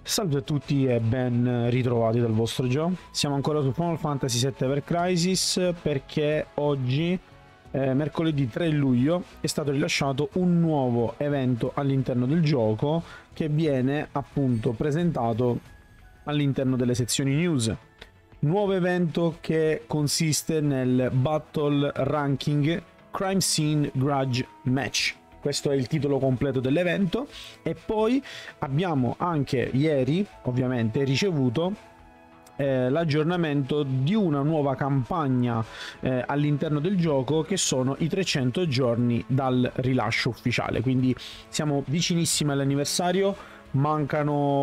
Salve a tutti e ben ritrovati dal vostro Joe. Siamo ancora su Final Fantasy VII Ever Crisis perché oggi, mercoledì 3 luglio, è stato rilasciato un nuovo evento all'interno del gioco che viene appunto presentato all'interno delle sezioni news. Nuovo evento che consiste nel Battle Ranking Crime Scene Grudge Match. Questo è il titolo completo dell'evento. E poi abbiamo anche ieri ovviamente ricevuto l'aggiornamento di una nuova campagna all'interno del gioco, che sono i 300 giorni dal rilascio ufficiale. Quindi siamo vicinissimi all'anniversario, manca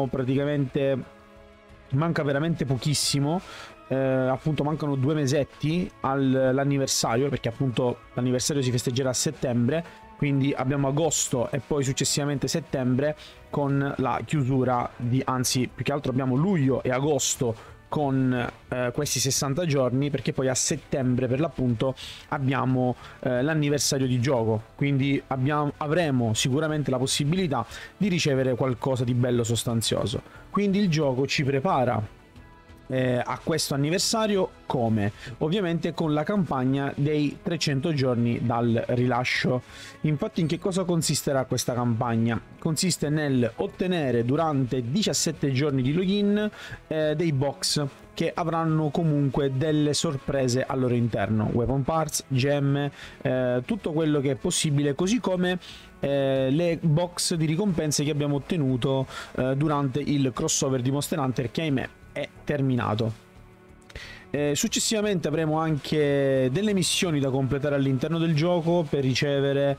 veramente pochissimo. Appunto mancano 2 mesetti all'anniversario, perché appunto l'anniversario si festeggerà a settembre. Quindi abbiamo agosto e poi successivamente settembre con la chiusura anzi più che altro abbiamo luglio e agosto con questi 60 giorni, perché poi a settembre per l'appunto abbiamo l'anniversario di gioco. Quindi avremo sicuramente la possibilità di ricevere qualcosa di bello sostanzioso. Quindi il gioco ci prepara a questo anniversario come? Ovviamente con la campagna dei 300 giorni dal rilascio. Infatti in che cosa consisterà questa campagna? Consiste nel ottenere durante 17 giorni di login dei box che avranno comunque delle sorprese al loro interno, weapon parts, gemme, tutto quello che è possibile, così come le box di ricompense che abbiamo ottenuto durante il crossover di Monster Hunter, che ahimè è terminato. Successivamente avremo anche delle missioni da completare all'interno del gioco per ricevere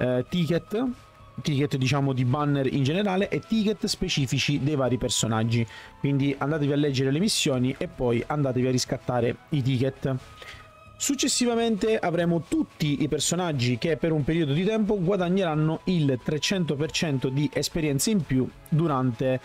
ticket diciamo di banner in generale e ticket specifici dei vari personaggi. Quindi andatevi a leggere le missioni e poi andatevi a riscattare i ticket. Successivamente avremo tutti i personaggi che per un periodo di tempo guadagneranno il 300% di esperienze in più durante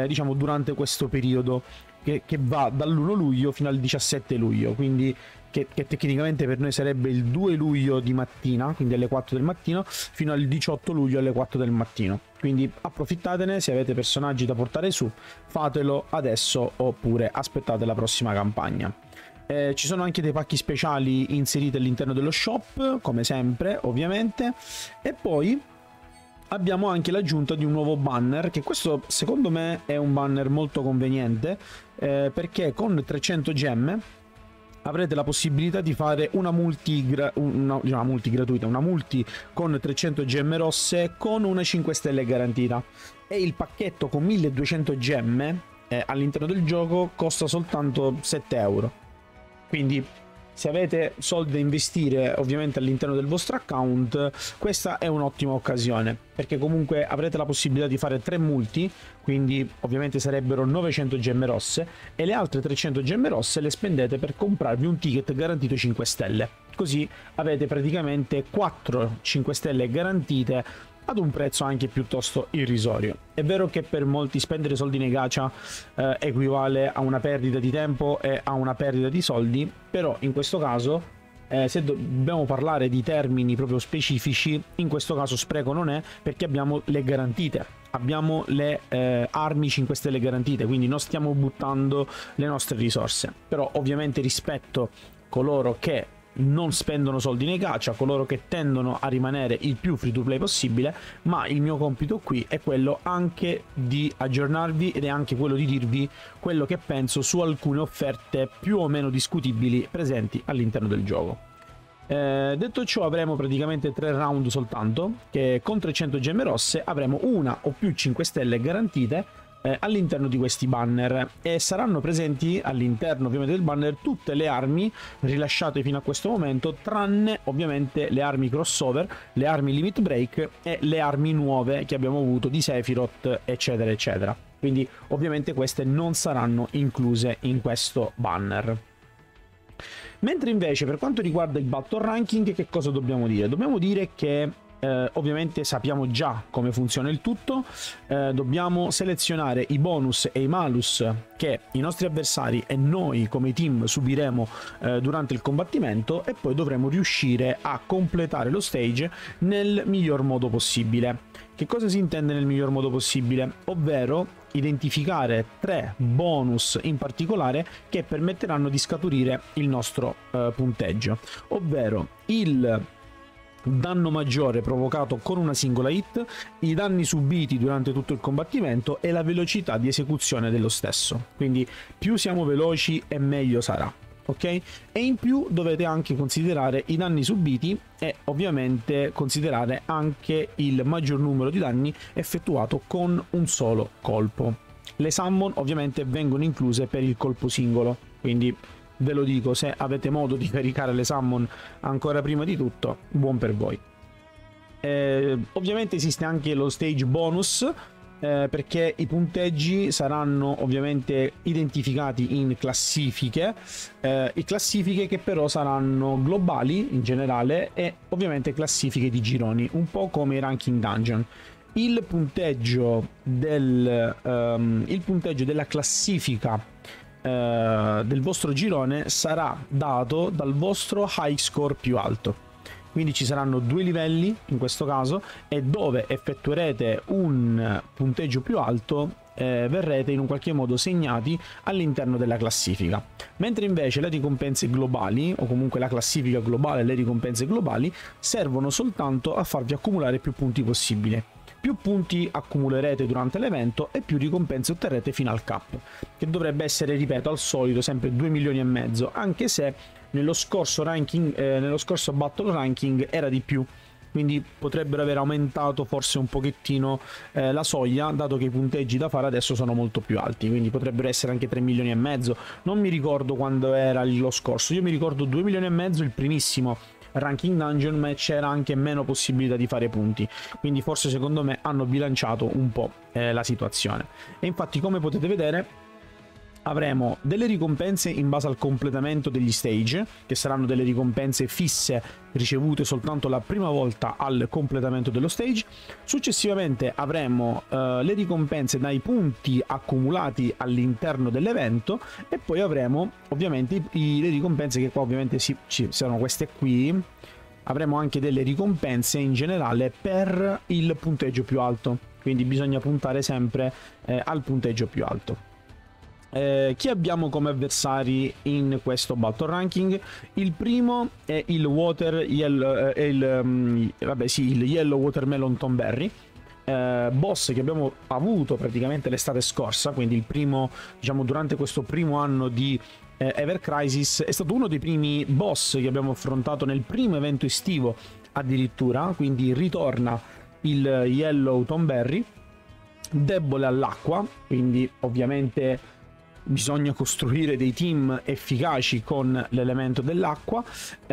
questo periodo che va dall'1 luglio fino al 17 luglio, quindi che tecnicamente per noi sarebbe il 2 luglio di mattina, quindi alle 4 del mattino, fino al 18 luglio alle 4 del mattino. Quindi approfittatene, se avete personaggi da portare su, fatelo adesso oppure aspettate la prossima campagna. Ci sono anche dei pacchi speciali inseriti all'interno dello shop, come sempre ovviamente, e poi abbiamo anche l'aggiunta di un nuovo banner, che questo secondo me è un banner molto conveniente, perché con 300 gemme avrete la possibilità di fare una multi gratuita, una multi con 300 gemme rosse con una 5 stelle garantita, e il pacchetto con 1200 gemme all'interno del gioco costa soltanto 7 euro. Quindi se avete soldi da investire ovviamente all'interno del vostro account, questa è un'ottima occasione, perché comunque avrete la possibilità di fare 3 multi, quindi ovviamente sarebbero 900 gemme rosse, e le altre 300 gemme rosse le spendete per comprarvi un ticket garantito 5 stelle. Così avete praticamente 4 5 stelle garantite ad un prezzo anche piuttosto irrisorio. È vero che per molti spendere soldi nei gacha equivale a una perdita di tempo e a una perdita di soldi, però in questo caso, se dobbiamo parlare di termini proprio specifici, in questo caso spreco non è, perché abbiamo le garantite, abbiamo le armi 5 stelle garantite, quindi non stiamo buttando le nostre risorse. Però ovviamente rispetto coloro che non spendono soldi nei gacha, coloro che tendono a rimanere il più free to play possibile, ma il mio compito qui è quello anche di aggiornarvi ed è anche quello di dirvi quello che penso su alcune offerte più o meno discutibili presenti all'interno del gioco. Detto ciò, avremo praticamente 3 round soltanto, che con 300 gemme rosse avremo una o più 5 stelle garantite all'interno di questi banner, e saranno presenti all'interno ovviamente del banner tutte le armi rilasciate fino a questo momento, tranne ovviamente le armi crossover, le armi limit break e le armi nuove che abbiamo avuto di Sephiroth, eccetera eccetera. Quindi ovviamente queste non saranno incluse in questo banner. Mentre invece per quanto riguarda il battle ranking, che cosa dobbiamo dire? Dobbiamo dire che ovviamente sappiamo già come funziona il tutto. Dobbiamo selezionare i bonus e i malus che i nostri avversari e noi come team subiremo durante il combattimento, e poi dovremo riuscire a completare lo stage nel miglior modo possibile. Che cosa si intende nel miglior modo possibile? Ovvero identificare 3 bonus in particolare che permetteranno di scaturire il nostro punteggio, ovvero il danno maggiore provocato con una singola hit, i danni subiti durante tutto il combattimento e la velocità di esecuzione dello stesso. Quindi più siamo veloci e meglio sarà, ok? E in più dovete anche considerare i danni subiti e ovviamente considerare anche il maggior numero di danni effettuato con un solo colpo. Le summon ovviamente vengono incluse per il colpo singolo, quindi ve lo dico, se avete modo di caricare le summon ancora prima di tutto, buon per voi. Ovviamente esiste anche lo stage bonus, perché i punteggi saranno ovviamente identificati in classifiche, classifiche che però saranno globali in generale e ovviamente classifiche di gironi, un po' come i ranking dungeon. Il punteggio della classifica del vostro girone sarà dato dal vostro high score più alto, quindi ci saranno 2 livelli in questo caso e dove effettuerete un punteggio più alto verrete in un qualche modo segnati all'interno della classifica, mentre invece le ricompense globali, o comunque la classifica globale, le ricompense globali servono soltanto a farvi accumulare più punti possibile. Più punti accumulerete durante l'evento e più ricompense otterrete fino al cap, che dovrebbe essere, ripeto, al solito sempre 2 milioni e mezzo, anche se nello scorso ranking, nello scorso battle ranking era di più, quindi potrebbero aver aumentato forse un pochettino la soglia, dato che i punteggi da fare adesso sono molto più alti, quindi potrebbero essere anche 3 milioni e mezzo. Non mi ricordo quando era lo scorso, io mi ricordo 2 milioni e mezzo il primissimo ranking dungeon, ma c'era anche meno possibilità di fare punti, quindi forse secondo me hanno bilanciato un po' la situazione. E infatti, come potete vedere, avremo delle ricompense in base al completamento degli stage, che saranno delle ricompense fisse ricevute soltanto la prima volta al completamento dello stage. Successivamente avremo le ricompense dai punti accumulati all'interno dell'evento, e poi avremo ovviamente le ricompense che qua ovviamente ci saranno queste qui. Avremo anche delle ricompense in generale per il punteggio più alto, quindi bisogna puntare sempre al punteggio più alto. Chi abbiamo come avversari in questo battle ranking? Il primo è il il Yellow Watermelon Tomberry, boss che abbiamo avuto praticamente l'estate scorsa, quindi il primo, diciamo, durante questo primo anno di Ever Crisis. È stato uno dei primi boss che abbiamo affrontato nel primo evento estivo addirittura, quindi ritorna il Yellow Tomberry, debole all'acqua, quindi ovviamente bisogna costruire dei team efficaci con l'elemento dell'acqua,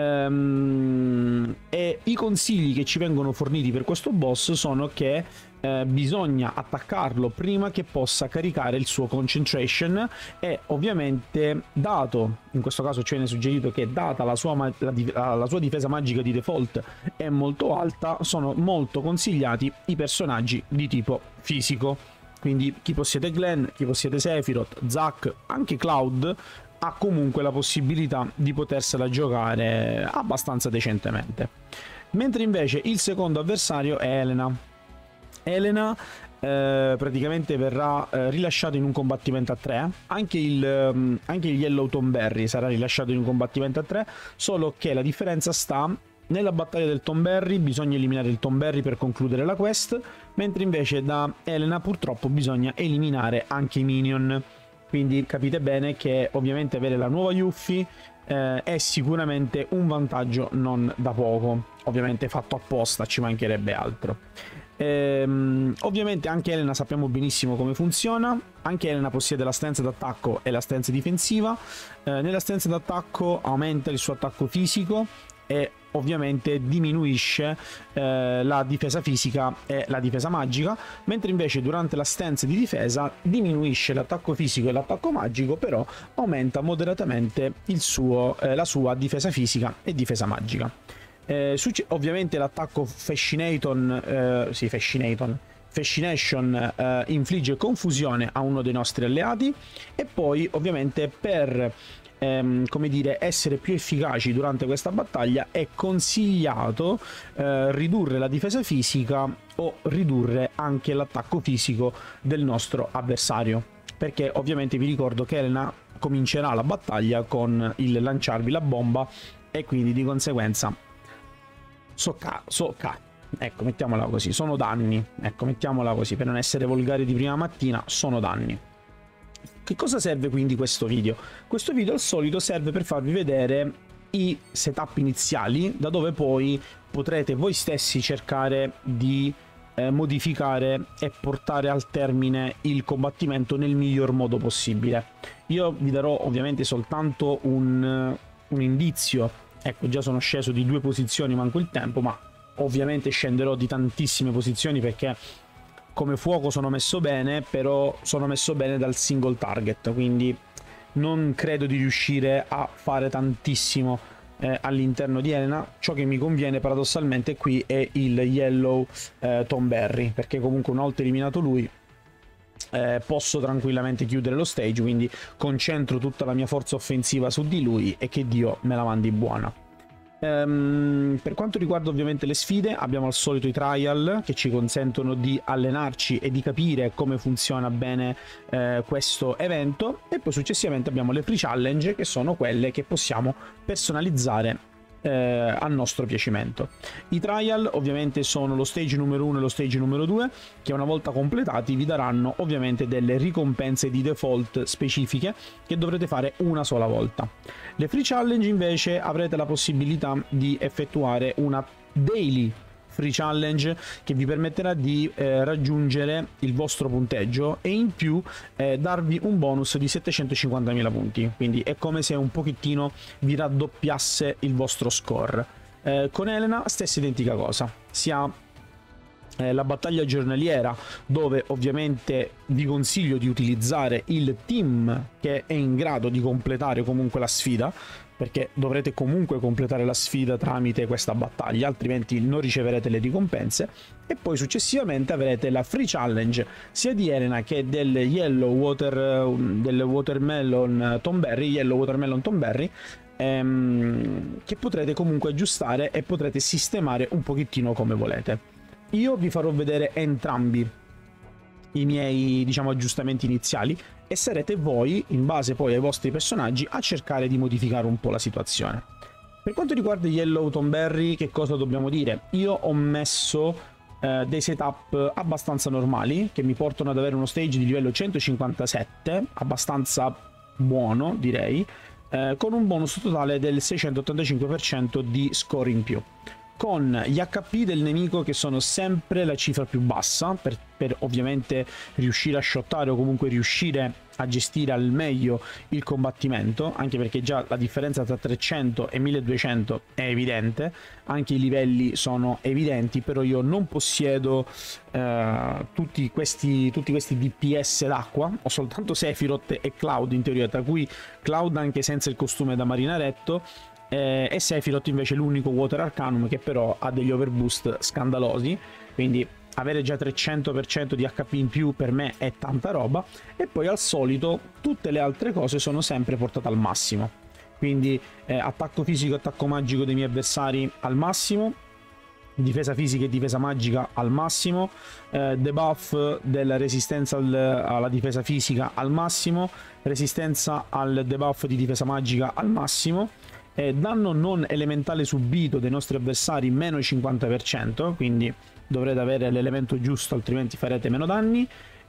e i consigli che ci vengono forniti per questo boss sono che bisogna attaccarlo prima che possa caricare il suo concentration, e ovviamente, dato, in questo caso ci viene suggerito che data la sua difesa magica di default è molto alta, sono molto consigliati i personaggi di tipo fisico. Quindi chi possiede Glenn, chi possiede Sephiroth, Zack, anche Cloud ha comunque la possibilità di potersela giocare abbastanza decentemente. Mentre invece il secondo avversario è Elena. Elena praticamente verrà rilasciato in un combattimento a 3, anche il Yellow Tomberry sarà rilasciato in un combattimento a 3, solo che la differenza sta nella battaglia del Tomberry. Bisogna eliminare il Tomberry per concludere la quest, mentre invece da Elena purtroppo bisogna eliminare anche i minion. Quindi capite bene che ovviamente avere la nuova Yuffie è sicuramente un vantaggio non da poco, ovviamente fatto apposta, ci mancherebbe altro. Ovviamente anche Elena sappiamo benissimo come funziona. Anche Elena possiede la stanza d'attacco e la stanza difensiva. Nella stanza d'attacco aumenta il suo attacco fisico e ovviamente diminuisce la difesa fisica e la difesa magica, mentre invece durante la stance di difesa diminuisce l'attacco fisico e l'attacco magico, però aumenta moderatamente la sua difesa fisica e difesa magica. Ovviamente l'attacco Fascinaton, Fascination infligge confusione a uno dei nostri alleati, e poi ovviamente per come dire, essere più efficaci durante questa battaglia è consigliato ridurre la difesa fisica o ridurre anche l'attacco fisico del nostro avversario, perché ovviamente vi ricordo che Elena comincerà la battaglia con il lanciarvi la bomba, e quindi di conseguenza ecco, mettiamola così, sono danni, ecco, mettiamola così, per non essere volgari di prima mattina, sono danni. Che cosa serve quindi questo video? Questo video al solito serve per farvi vedere i setup iniziali, da dove poi potrete voi stessi cercare di modificare e portare al termine il combattimento nel miglior modo possibile. Io vi darò ovviamente soltanto un indizio, ecco, già sono sceso di 2 posizioni, manco il tempo, ma ovviamente scenderò di tantissime posizioni, perché come fuoco sono messo bene, però sono messo bene dal single target, quindi non credo di riuscire a fare tantissimo all'interno di Elena. Ciò che mi conviene paradossalmente qui è il Yellow Thornberry, perché comunque una volta eliminato lui posso tranquillamente chiudere lo stage, quindi concentro tutta la mia forza offensiva su di lui e che Dio me la mandi buona. Per quanto riguarda ovviamente le sfide, abbiamo al solito i trial che ci consentono di allenarci e di capire come funziona bene questo evento, e poi successivamente abbiamo le free challenge, che sono quelle che possiamo personalizzare a nostro piacimento. I trial ovviamente sono lo stage numero 1 e lo stage numero 2, che una volta completati vi daranno ovviamente delle ricompense di default specifiche che dovrete fare una sola volta. Le free challenge invece avrete la possibilità di effettuare una daily free challenge che vi permetterà di raggiungere il vostro punteggio e in più darvi un bonus di 750.000 punti, quindi è come se un pochettino vi raddoppiasse il vostro score. Con Elena stessa identica cosa, si ha la battaglia giornaliera, dove ovviamente vi consiglio di utilizzare il team che è in grado di completare comunque la sfida, perché dovrete comunque completare la sfida tramite questa battaglia, altrimenti non riceverete le ricompense. E poi successivamente avrete la free challenge sia di Elena che del Watermelon Thornberry, che potrete comunque aggiustare e potrete sistemare un pochettino come volete. Io vi farò vedere entrambi i miei, diciamo, aggiustamenti iniziali, e sarete voi, in base poi ai vostri personaggi, a cercare di modificare un po' la situazione. Per quanto riguarda Yellow Thornberry, che cosa dobbiamo dire? Io ho messo dei setup abbastanza normali, che mi portano ad avere uno stage di livello 157, abbastanza buono direi, con un bonus totale del 685% di score in più, con gli HP del nemico che sono sempre la cifra più bassa per ovviamente riuscire a shottare o comunque riuscire a gestire al meglio il combattimento, anche perché già la differenza tra 300 e 1200 è evidente, anche i livelli sono evidenti, però io non possiedo tutti questi DPS d'acqua, ho soltanto Sephiroth e Cloud in teoria, tra cui Cloud anche senza il costume da marinaretto, e Sephiroth invece l'unico Water Arcanum che però ha degli overboost scandalosi, quindi avere già 300% di HP in più per me è tanta roba. E poi al solito tutte le altre cose sono sempre portate al massimo, quindi attacco fisico e attacco magico dei miei avversari al massimo, difesa fisica e difesa magica al massimo, debuff della resistenza alla difesa fisica al massimo, resistenza al debuff di difesa magica al massimo, danno non elementale subito dei nostri avversari meno 50%, quindi dovrete avere l'elemento giusto, altrimenti farete meno danni.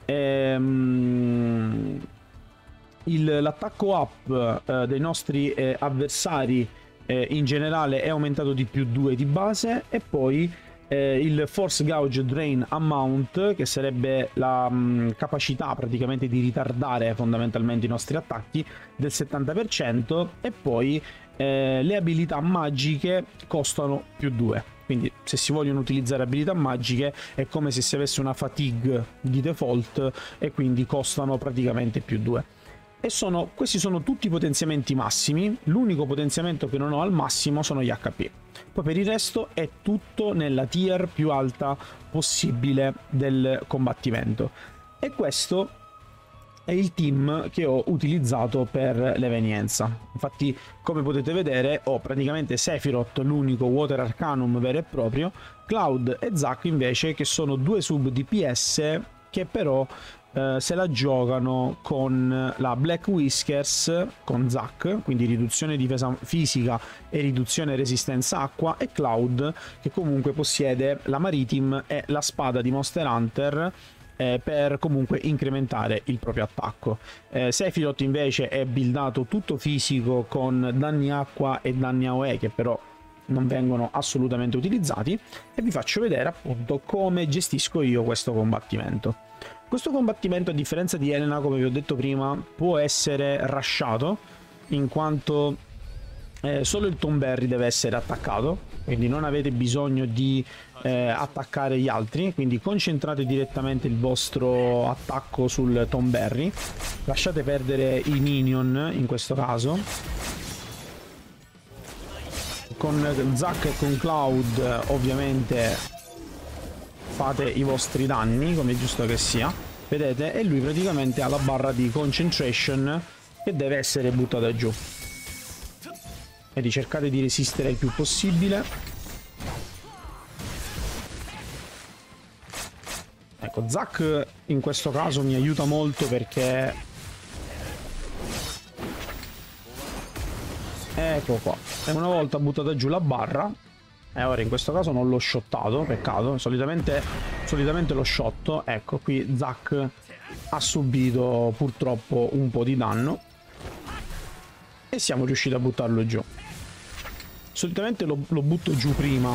L'attacco up dei nostri avversari in generale è aumentato di +2 di base, e poi il Force Gouge Drain Amount, che sarebbe la capacità praticamente di ritardare fondamentalmente i nostri attacchi, del 70%, e poi le abilità magiche costano +2, quindi se si vogliono utilizzare abilità magiche è come se si avesse una fatigue di default e quindi costano praticamente +2. E questi sono tutti i potenziamenti massimi, l'unico potenziamento che non ho al massimo sono gli HP. Poi per il resto è tutto nella tier più alta possibile del combattimento. E questo è il team che ho utilizzato per l'evenienza. Infatti, come potete vedere, ho praticamente Sephiroth, l'unico Water Arcanum vero e proprio, Cloud e Zack invece, che sono due sub DPS che però se la giocano con la Black Whiskers, con Zack, quindi riduzione difesa fisica e riduzione resistenza acqua, e Cloud, che comunque possiede la Maritime e la spada di Monster Hunter, per comunque incrementare il proprio attacco. Sephiroth invece è buildato tutto fisico con danni acqua e danni AOE, che però non vengono assolutamente utilizzati, e vi faccio vedere appunto come gestisco io questo combattimento. Questo combattimento, a differenza di Elena, come vi ho detto prima, può essere rushato, in quanto solo il Tonberry deve essere attaccato, quindi non avete bisogno di attaccare gli altri, quindi concentrate direttamente il vostro attacco sul Tonberry, lasciate perdere i minion in questo caso. Con Zack e con Cloud ovviamente fate i vostri danni come è giusto che sia, vedete, e lui praticamente ha la barra di concentration che deve essere buttata giù, quindi cercate di resistere il più possibile. Ecco, Zack in questo caso mi aiuta molto perché ecco qua, e una volta buttata giù la barra, e ora in questo caso non l'ho shottato, peccato, solitamente lo shotto. Ecco, qui Zack ha subito purtroppo un po' di danno e siamo riusciti a buttarlo giù. Solitamente lo butto giù prima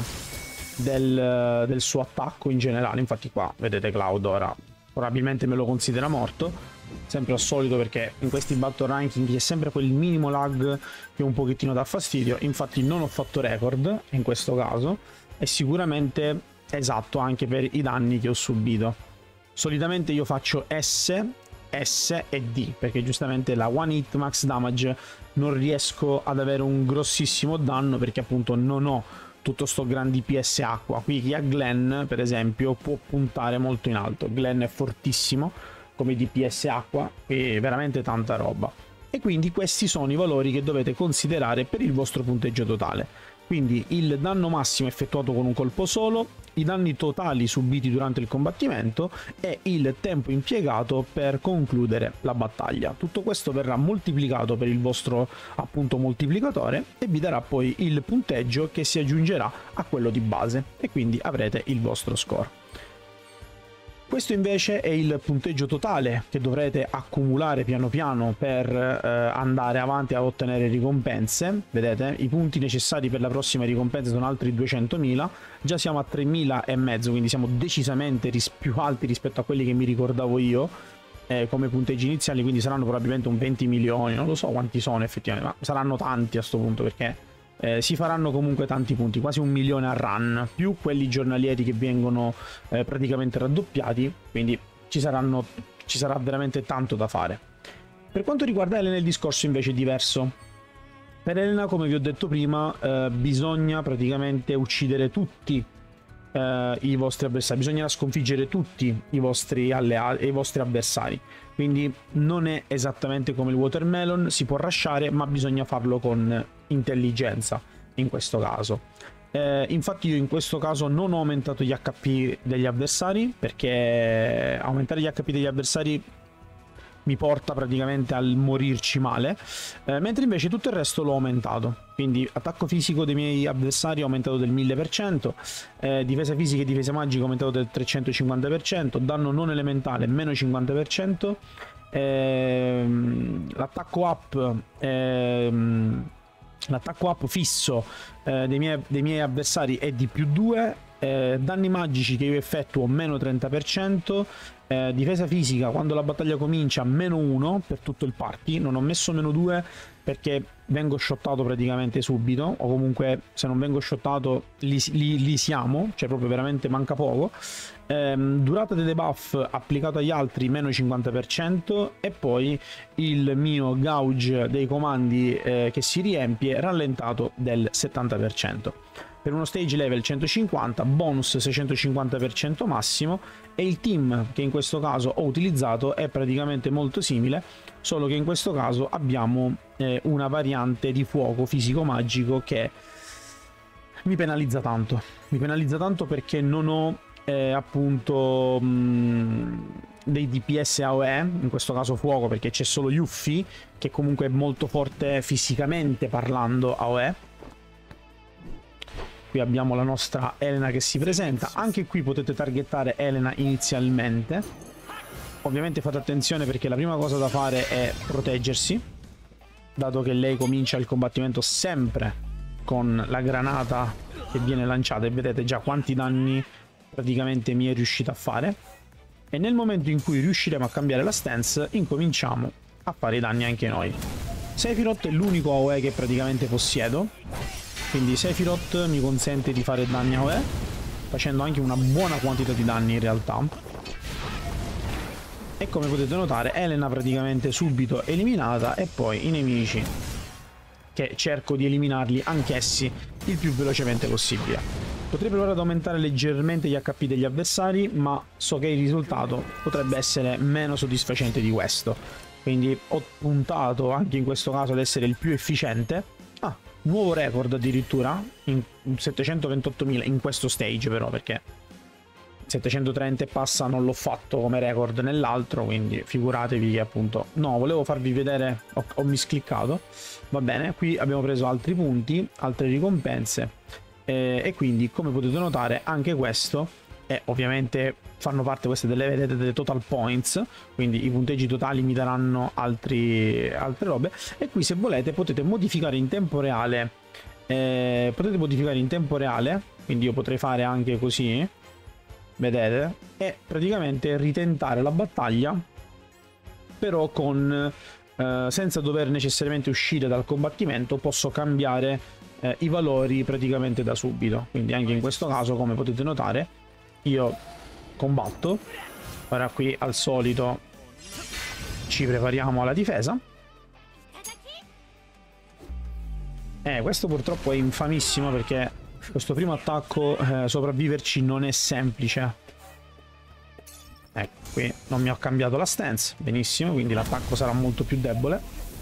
del suo attacco in generale, infatti qua vedete Cloud ora probabilmente me lo considera morto, sempre al solito, perché in questi battle ranking c'è sempre quel minimo lag che un pochettino dà fastidio. Infatti non ho fatto record in questo caso, è sicuramente esatto anche per i danni che ho subito. Solitamente io faccio S e D, perché giustamente la one hit max damage non riesco ad avere un grossissimo danno, perché appunto non ho tutto sto gran DPS acqua. Qui chi ha Glenn per esempio può puntare molto in alto, Glenn è fortissimo come DPS acqua e veramente tanta roba, e quindi questi sono i valori che dovete considerare per il vostro punteggio totale. Quindi il danno massimo effettuato con un colpo solo, i danni totali subiti durante il combattimento e il tempo impiegato per concludere la battaglia. Tutto questo verrà moltiplicato per il vostro appunto moltiplicatore e vi darà poi il punteggio che si aggiungerà a quello di base, e quindi avrete il vostro score. Questo invece è il punteggio totale che dovrete accumulare piano piano per andare avanti a ottenere ricompense. Vedete, i punti necessari per la prossima ricompensa sono altri 200.000, già siamo a 3.500, quindi siamo decisamente più alti rispetto a quelli che mi ricordavo io come punteggi iniziali, quindi saranno probabilmente un 20 milioni, non lo so quanti sono effettivamente, ma saranno tanti a sto punto, perché si faranno comunque tanti punti, quasi 1 milione a run, più quelli giornalieri che vengono praticamente raddoppiati, quindi ci sarà veramente tanto da fare. Per quanto riguarda Elena il discorso invece è diverso. Per Elena, come vi ho detto prima, bisogna praticamente uccidere tutti i vostri avversari, bisognerà sconfiggere tutti i vostri alleati e i vostri avversari, quindi non è esattamente come il Watermelon, si può rushare ma bisogna farlo con intelligenza in questo caso. Infatti io in questo caso non ho aumentato gli HP degli avversari, perché aumentare gli HP degli avversari mi porta praticamente al morirci male, mentre invece tutto il resto l'ho aumentato. Quindi attacco fisico dei miei avversari ho aumentato del 1000%, difesa fisica e difesa magica ho aumentato del 350%, danno non elementale meno 50%, l'attacco up fisso dei miei avversari è di più 2, danni magici che io effettuo meno 30%, difesa fisica quando la battaglia comincia meno 1 per tutto il party, non ho messo meno 2 perché vengo shottato praticamente subito, o comunque se non vengo shottato li siamo, cioè proprio veramente manca poco, durata dei debuff applicato agli altri meno 50% e poi il mio gauge dei comandi che si riempie rallentato del 70%. Per uno stage level 150, bonus 650% massimo, e il team che in questo caso ho utilizzato è praticamente molto simile, solo che in questo caso abbiamo una variante di fuoco fisico-magico che mi penalizza tanto. Mi penalizza tanto perché non ho appunto dei DPS AOE, in questo caso fuoco, perché c'è solo Yuffie, che comunque è molto forte fisicamente parlando AOE. Qui abbiamo la nostra Elena che si presenta, anche qui potete targettare Elena inizialmente. Ovviamente fate attenzione perché la prima cosa da fare è proteggersi, dato che lei comincia il combattimento sempre con la granata che viene lanciata, e vedete già quanti danni praticamente mi è riuscita a fare. E nel momento in cui riusciremo a cambiare la stance, incominciamo a fare i danni anche noi. Sephiroth è l'unico AOE che praticamente possiedo, quindi Sephiroth mi consente di fare danni AOE, facendo anche una buona quantità di danni in realtà. E come potete notare, Elena praticamente subito eliminata, e poi i nemici che cerco di eliminarli anch'essi il più velocemente possibile. Potrei provare ad aumentare leggermente gli HP degli avversari, ma so che il risultato potrebbe essere meno soddisfacente di questo. Quindi ho puntato anche in questo caso ad essere il più efficiente. Ah, nuovo record addirittura, in 728.000 in questo stage però, perché 730 e passa non l'ho fatto come record nell'altro, quindi figuratevi che appunto... No, volevo farvi vedere, ho miscliccato. Va bene, qui abbiamo preso altri punti, altre ricompense, e quindi come potete notare anche questo, e ovviamente fanno parte queste delle total points, quindi i punteggi totali mi daranno altre robe. E qui se volete potete modificare in tempo reale, quindi io potrei fare anche così, vedete, e praticamente ritentare la battaglia, però con senza dover necessariamente uscire dal combattimento. Posso cambiare i valori praticamente da subito, quindi anche in questo caso come potete notare io combatto. Ora qui al solito ci prepariamo alla difesa. Questo purtroppo è infamissimo perché questo primo attacco sopravviverci non è semplice. Ecco, qui non mi ho cambiato la stance, benissimo, quindi l'attacco sarà molto più debole.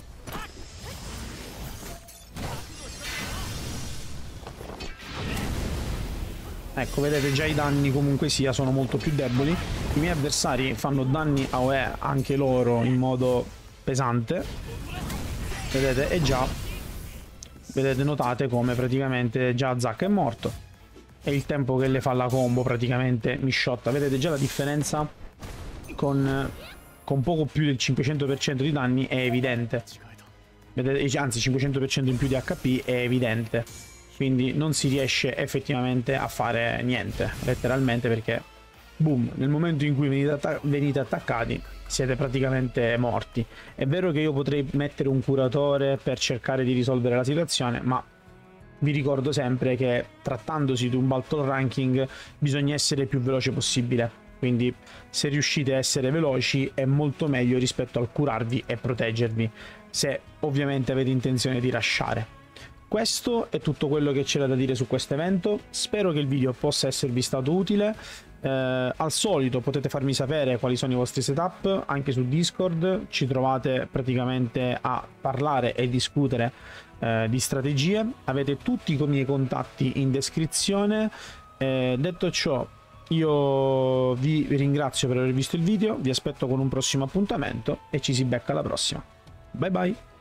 Ecco, vedete già i danni comunque sia sono molto più deboli. I miei avversari fanno danni AOE anche loro in modo pesante, vedete, e già vedete, notate come praticamente già Zack è morto e il tempo che le fa la combo praticamente mi shotta. Vedete già la differenza con poco più del 500% di danni è evidente, vedete, anzi 500% in più di HP è evidente, quindi non si riesce effettivamente a fare niente letteralmente, perché boom, nel momento in cui venite attaccati siete praticamente morti. È vero che io potrei mettere un curatore per cercare di risolvere la situazione, ma vi ricordo sempre che trattandosi di un battle ranking bisogna essere il più veloce possibile, quindi se riuscite a essere veloci è molto meglio rispetto al curarvi e proteggervi, se ovviamente avete intenzione di rushare. Questo è tutto quello che c'era da dire su questo evento, spero che il video possa esservi stato utile. Al solito potete farmi sapere quali sono i vostri setup anche su Discord, ci trovate praticamente a parlare e discutere di strategie, avete tutti i miei contatti in descrizione. Detto ciò, io vi ringrazio per aver visto il video, vi aspetto con un prossimo appuntamento e ci si becca alla prossima. Bye bye!